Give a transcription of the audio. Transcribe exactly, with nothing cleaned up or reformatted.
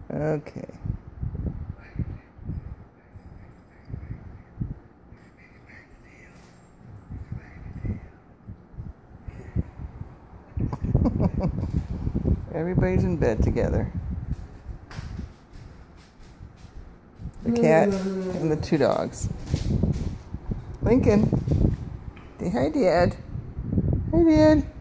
Okay. Everybody's in bed together. The cat and the two dogs. Lincoln. Say hi, Dad. Hi, Dad.